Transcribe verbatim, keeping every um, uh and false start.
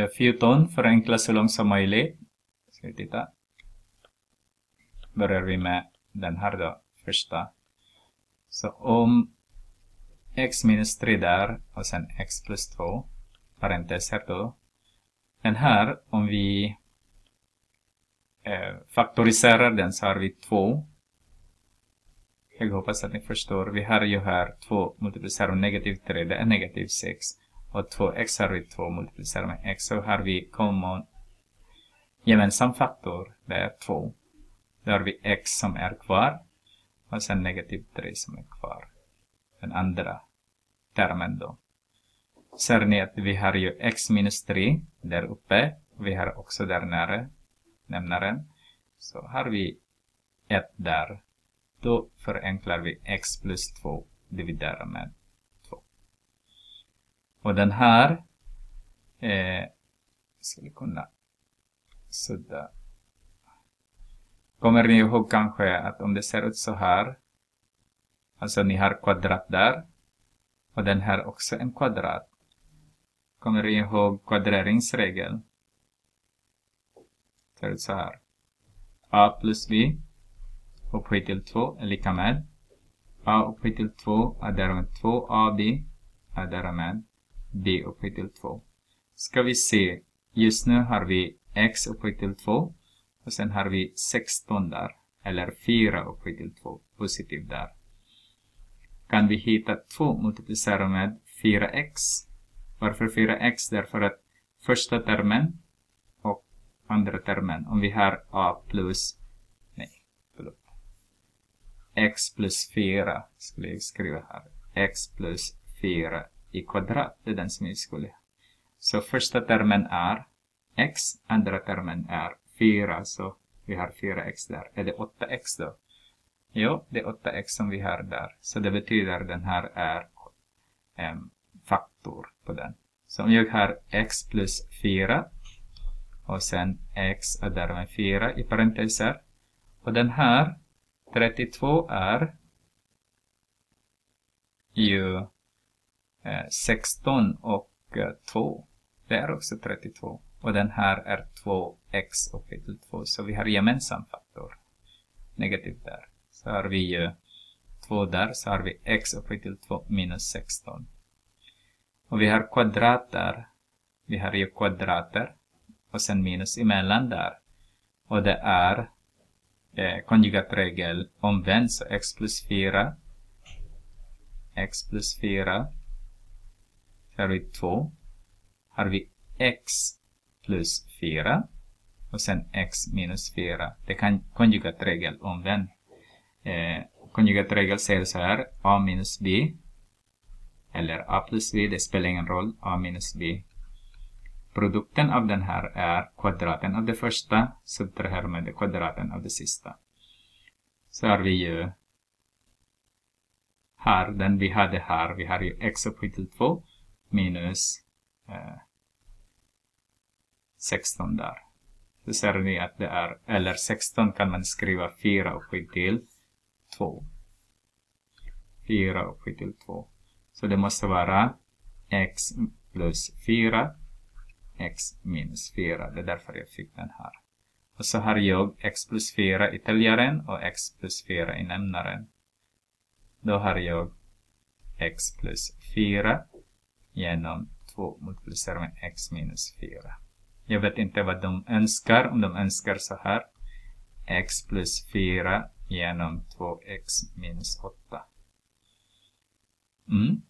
eh, fjorton förenkla så långt som möjligt. Ska vi titta. Börjar vi med den här då, första. Så om x minus tre där och sen x plus två, parenteser då. Den här, om vi eh, faktoriserar den så har vi två. Jag hoppas att ni förstår. Vi har ju här två multiplicerar med negativ tre, det är negativ sex. Och två x har vi två multiplicerar med x. Så har vi common gemensam faktor, det är två. Då har vi x som är kvar. Och sen negativ tre som är kvar. Den andra termen då. Ser ni att vi har ju x minus tre där uppe. Vi har också där nära nämnaren. Så har vi ett där. Då förenklar vi x plus två dividerar med två. Och den här eh, skulle kunna sudda. Kommer ni ihåg kanske att om det ser ut så här. Alltså ni har kvadrat där. Och den här också en kvadrat. Kommer ni ihåg kvadreringsregeln? Ser ut så här. A plus b upphöjt till två är lika med. A upphöjt till två är därmed två ab är därmed b upphöjt till två. Ska vi se. Just nu har vi x upphöjt till två. Och sen har vi sexton där. Eller fyra upphöjt till två. Positiv där. Kan vi hitta två multiplicera med fyra x. Varför fyra x? Därför att första termen och andra termen. Om vi har a plus. Nej. Förlåt. X plus fyra. Skulle jag skriva här. X plus fyra i kvadrat. Det är den som jag skulle. Så första termen är x. Andra termen är fyra. Så vi har fyra x där. Är det åtta x då? Jo, det är åtta x som vi har där. Så det betyder att den här är en faktor på den. Så om jag har x plus fyra. Och sen x är därmed fyra i parenteser. Och den här trettiotvå är ju eh, sexton och eh, två. Det är också trettiotvå. Och den här är två x upphöjt till två. Så vi har gemensam faktor. Negativt där. Så har vi ju två där. Så har vi x upphöjt till två minus sexton. Och vi har kvadrat där. Vi har ju kvadrater. Och sen minus emellan där. Och det är eh, konjugatregel omvänd. Så x plus fyra. X plus fyra. Så har vi två. Har vi x plus fyra. Och sen x minus fyra. Det kan konjugatregel omvänd. Eh, konjugatregel säger så här. A minus b. Eller a plus b. Det spelar ingen roll. A minus b. Produkten av den här är kvadraten av det första. Subtraherar med kvadraten av det sista. Så har vi ju. Här. Den vi hade här. Vi har ju x upphöjt till två. Minus. Eh, sexton där. Så ser ni att det är. Eller sexton kan man skriva fyra upphöjt till två. fyra upphöjt till två. Så det måste vara x plus fyra. X minus fyra. Det är därför jag fick den här. Och så har jag x plus fyra i täljaren. Och x plus fyra i nämnaren. Då har jag x plus fyra. Genom två multiplicerar med x minus fyra. Jag vet inte vad de önskar. Om de önskar så här. X plus fyra genom två x minus åtta. Mm.